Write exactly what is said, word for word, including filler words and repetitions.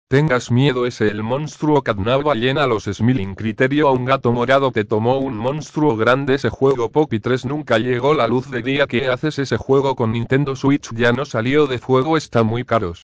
Tengas miedo ese el monstruo Catnap ballena los Smiling criterio a un gato morado te tomó un monstruo grande ese juego Poppy tres nunca llegó la luz de día ¿qué haces ese juego con Nintendo Switch ya no salió de fuego está muy caros.